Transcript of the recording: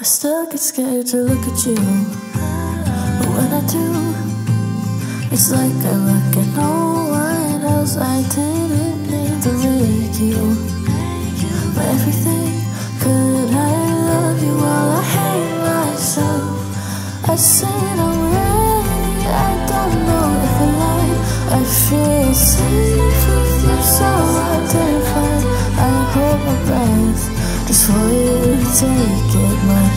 I still get scared to look at you, but when I do, it's like I look at no one else. I didn't mean to make you my everything. Could I love you while I hate myself? I said I'm ready, I don't know if I lied. I feel safe with you, so I'm terrified. I hold my breath just for you to take it. My